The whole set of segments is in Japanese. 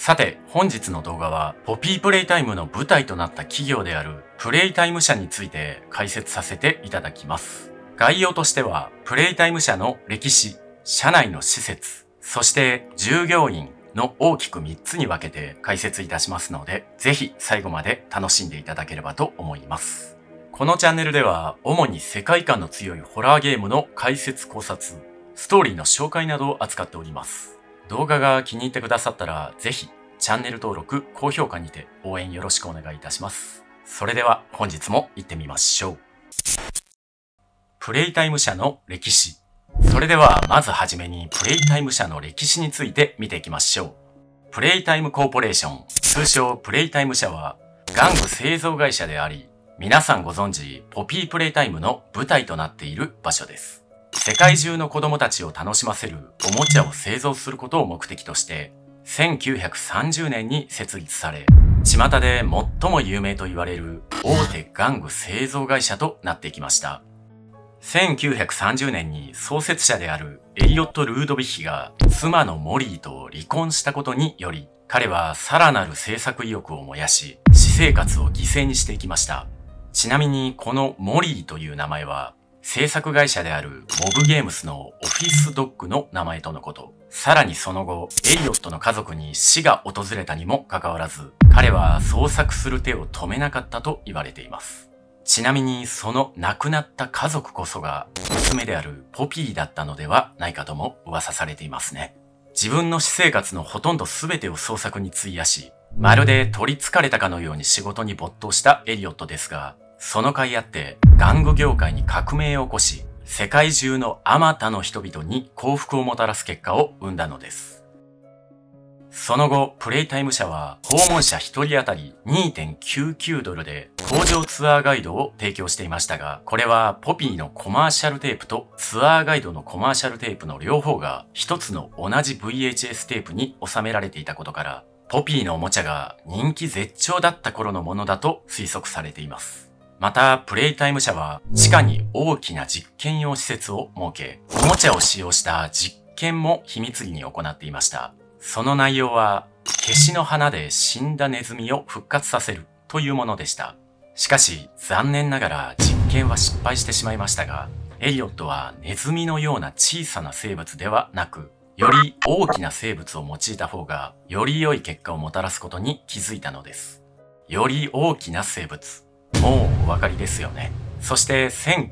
さて、本日の動画は、ポピープレイタイムの舞台となった企業であるプレイタイム社について解説させていただきます。概要としては、プレイタイム社の歴史、社内の施設、そして従業員の大きく3つに分けて解説いたしますので、ぜひ最後まで楽しんでいただければと思います。このチャンネルでは、主に世界観の強いホラーゲームの解説考察、ストーリーの紹介などを扱っております。動画が気に入ってくださったら、ぜひチャンネル登録、高評価にて応援よろしくお願いいたします。それでは本日も行ってみましょう。プレイタイム社の歴史。それではまずはじめにプレイタイム社の歴史について見ていきましょう。プレイタイムコーポレーション、通称プレイタイム社は玩具製造会社であり、皆さんご存知ポピープレイタイムの舞台となっている場所です。世界中の子供たちを楽しませるおもちゃを製造することを目的として、1930年に設立され、巷で最も有名と言われる大手玩具製造会社となっていきました。1930年に創設者であるエリオット・ルードビッヒが妻のモリーと離婚したことにより、彼はさらなる制作意欲を燃やし、私生活を犠牲にしていきました。ちなみにこのモリーという名前は、制作会社であるモブゲームスのオフィスドッグの名前とのこと。さらにその後、エリオットの家族に死が訪れたにもかかわらず、彼は創作する手を止めなかったと言われています。ちなみにその亡くなった家族こそが娘であるポピーだったのではないかとも噂されていますね。自分の私生活のほとんど全てを創作に費やし、まるで取り憑かれたかのように仕事に没頭したエリオットですが、その甲斐あって玩具業界に革命を起こし、世界中のあまたの人々に幸福をもたらす結果を生んだのです。その後、プレイタイム社は訪問者1人当たり 2.99 ドルで工場ツアーガイドを提供していましたが、これはポピーのコマーシャルテープとツアーガイドのコマーシャルテープの両方が一つの同じ VHS テープに収められていたことから、ポピーのおもちゃが人気絶頂だった頃のものだと推測されています。また、プレイタイム社は地下に大きな実験用施設を設け、おもちゃを使用した実験も秘密裏に行っていました。その内容は、ケシの花で死んだネズミを復活させるというものでした。しかし、残念ながら実験は失敗してしまいましたが、エリオットはネズミのような小さな生物ではなく、より大きな生物を用いた方が、より良い結果をもたらすことに気づいたのです。より大きな生物。もうお分かりですよね。そして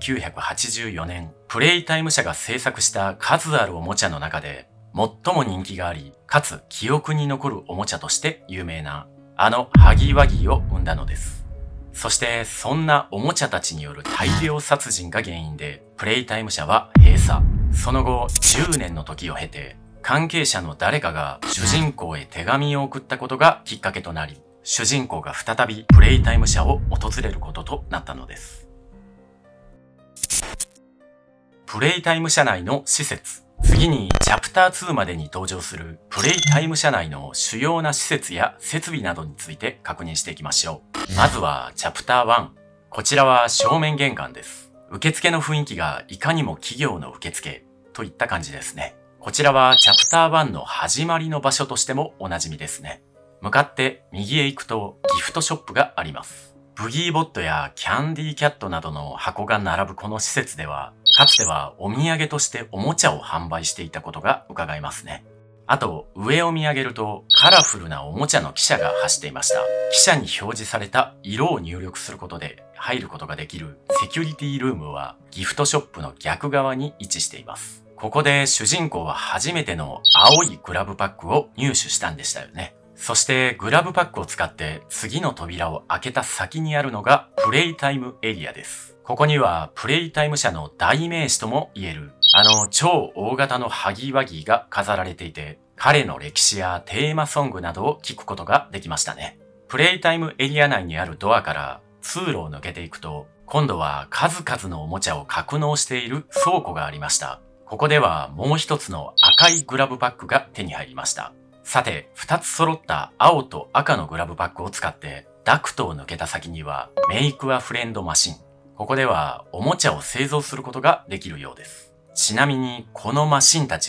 1984年、プレイタイム社が制作した数あるおもちゃの中で、最も人気があり、かつ記憶に残るおもちゃとして有名な、あのハギーワギーを生んだのです。そしてそんなおもちゃたちによる大量殺人が原因で、プレイタイム社は閉鎖。その後、10年の時を経て、関係者の誰かが主人公へ手紙を送ったことがきっかけとなり、主人公が再びプレイタイム社を訪れることとなったのです。プレイタイム社内の施設。次にチャプター2までに登場するプレイタイム社内の主要な施設や設備などについて確認していきましょう。まずはチャプター1。こちらは正面玄関です。受付の雰囲気がいかにも企業の受付といった感じですね。こちらはチャプター1の始まりの場所としてもおなじみですね。向かって右へ行くとギフトショップがあります。ブギーボットやキャンディーキャットなどの箱が並ぶこの施設では、かつてはお土産としておもちゃを販売していたことが伺えますね。あと、上を見上げるとカラフルなおもちゃの汽車が走っていました。汽車に表示された色を入力することで入ることができるセキュリティルームはギフトショップの逆側に位置しています。ここで主人公は初めての青いグラブパックを入手したんでしたよね。そしてグラブパックを使って次の扉を開けた先にあるのがプレイタイムエリアです。ここにはプレイタイム社の代名詞とも言える超大型のハギーワギーが飾られていて、彼の歴史やテーマソングなどを聞くことができましたね。プレイタイムエリア内にあるドアから通路を抜けていくと、今度は数々のおもちゃを格納している倉庫がありました。ここではもう一つの赤いグラブパックが手に入りました。さて、2つ揃った青と赤のグラブパックを使ってダクトを抜けた先にはメイクアフレンドマシン。ここではおもちゃを製造することができるようです。ちなみにこのマシンたちは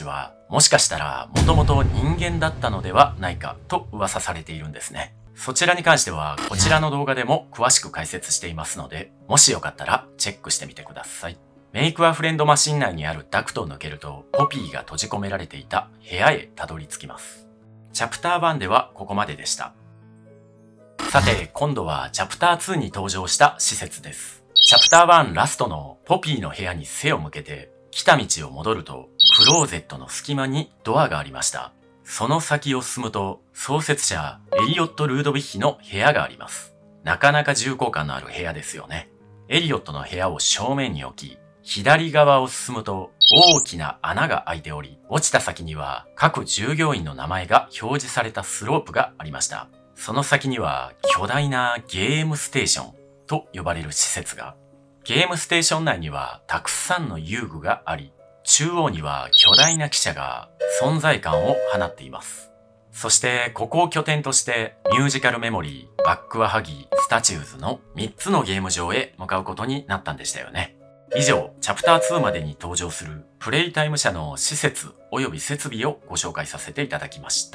もしかしたらもともと人間だったのではないかと噂されているんですね。そちらに関してはこちらの動画でも詳しく解説していますので、もしよかったらチェックしてみてください。メイクアフレンドマシン内にあるダクトを抜けると、ポピーが閉じ込められていた部屋へたどり着きます。チャプター1ではここまででした。さて、今度はチャプター2に登場した施設です。チャプター1ラストのポピーの部屋に背を向けて、来た道を戻ると、クローゼットの隙間にドアがありました。その先を進むと、創設者エリオット・ルードヴィッヒの部屋があります。なかなか重厚感のある部屋ですよね。エリオットの部屋を正面に置き、左側を進むと大きな穴が開いており、落ちた先には各従業員の名前が表示されたスロープがありました。その先には巨大なゲームステーションと呼ばれる施設が。ゲームステーション内にはたくさんの遊具があり、中央には巨大な汽車が存在感を放っています。そしてここを拠点としてミュージカルメモリー、バックワハギー、スタチューズの3つのゲーム場へ向かうことになったんでしたよね。以上、チャプター2までに登場するプレイタイム社の施設及び設備をご紹介させていただきました。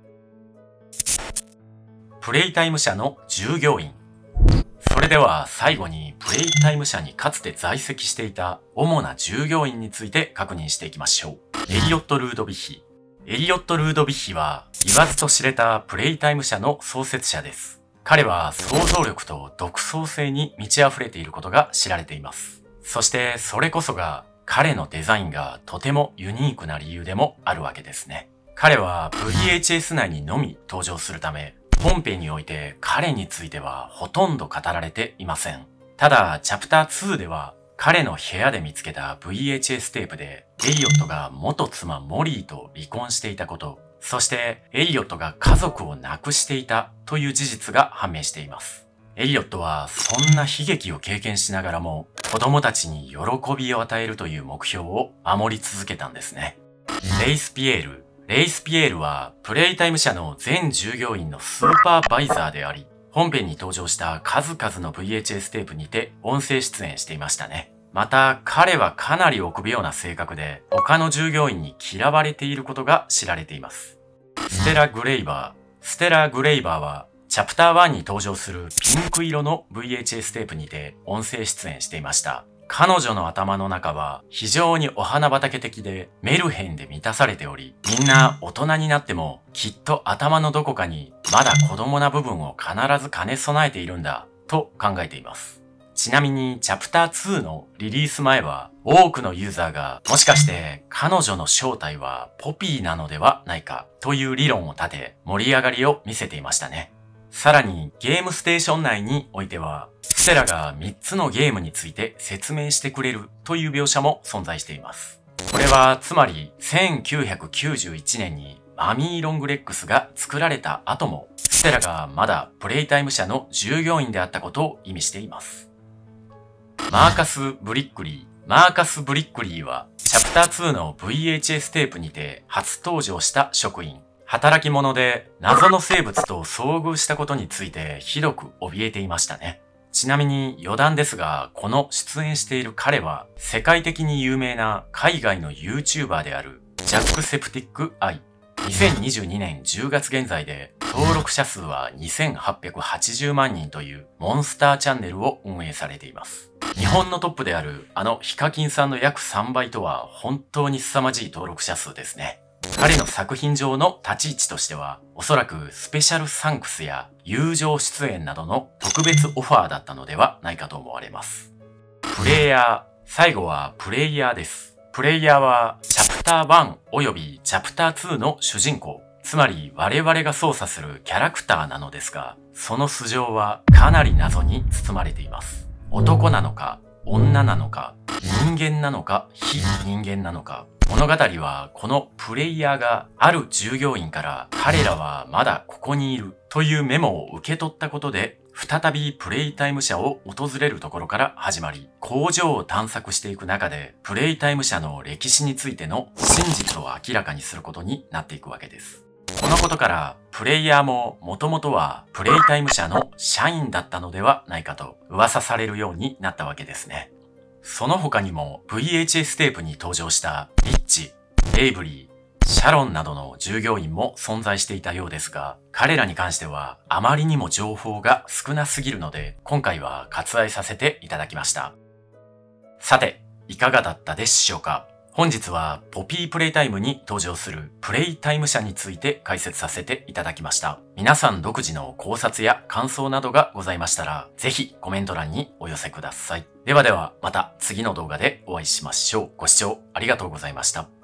プレイタイム社の従業員。それでは最後にプレイタイム社にかつて在籍していた主な従業員について確認していきましょう。エリオット・ルードヴィッヒ。エリオット・ルードヴィッヒは言わずと知れたプレイタイム社の創設者です。彼は想像力と独創性に満ち溢れていることが知られています。そしてそれこそが彼のデザインがとてもユニークな理由でもあるわけですね。彼は VHS 内にのみ登場するため、本編において彼についてはほとんど語られていません。ただ、チャプター2では彼の部屋で見つけた VHS テープでエリオットが元妻モリーと離婚していたこと、そしてエリオットが家族を亡くしていたという事実が判明しています。エリオットはそんな悲劇を経験しながらも子供たちに喜びを与えるという目標を守り続けたんですね。レイスピエール。レイスピエールはプレイタイム社の全従業員のスーパーバイザーであり、本編に登場した数々の VHS テープにて音声出演していましたね。また彼はかなり臆病な性格で他の従業員に嫌われていることが知られています。ステラ・グレイバー。ステラ・グレイバーはチャプター1に登場するピンク色の VHS テープにて音声出演していました。彼女の頭の中は非常にお花畑的でメルヘンで満たされており、みんな大人になってもきっと頭のどこかにまだ子供な部分を必ず兼ね備えているんだと考えています。ちなみにチャプター2のリリース前は多くのユーザーがもしかして彼女の正体はポピーなのではないかという理論を立て盛り上がりを見せていましたね。さらにゲームステーション内においてはステラが3つのゲームについて説明してくれるという描写も存在しています。これはつまり1991年にマミー・ロングレックスが作られた後もステラがまだプレイタイム社の従業員であったことを意味しています。マーカス・ブリックリー。マーカス・ブリックリーはチャプター2の VHS テープにて初登場した職員。働き者で謎の生物と遭遇したことについてひどく怯えていましたね。ちなみに余談ですが、この出演している彼は世界的に有名な海外の YouTuber であるジャック・セプティック・アイ。2022年10月現在で登録者数は2880万人というモンスターチャンネルを運営されています。日本のトップであるあのヒカキンさんの約3倍とは本当に凄まじい登録者数ですね。彼の作品上の立ち位置としては、おそらくスペシャルサンクスや友情出演などの特別オファーだったのではないかと思われます。プレイヤー。最後はプレイヤーです。プレイヤーはチャプター1及びチャプター2の主人公、つまり我々が操作するキャラクターなのですが、その素性はかなり謎に包まれています。男なのか、女なのか、人間なのか、非人間なのか。物語はこのプレイヤーがある従業員から彼らはまだここにいるというメモを受け取ったことで再びプレイタイム社を訪れるところから始まり、工場を探索していく中でプレイタイム社の歴史についての真実を明らかにすることになっていくわけです。このことからプレイヤーももともとはプレイタイム社の社員だったのではないかと噂されるようになったわけですね。その他にも VHS テープに登場したリッチ、エイブリー、 シャロンなどの従業員も存在していたようですが、彼らに関してはあまりにも情報が少なすぎるので、今回は割愛させていただきました。さて、いかがだったでしょうか？本日はポピープレイタイムに登場するプレイタイム社について解説させていただきました。皆さん独自の考察や感想などがございましたら、ぜひコメント欄にお寄せください。ではではまた次の動画でお会いしましょう。ご視聴ありがとうございました。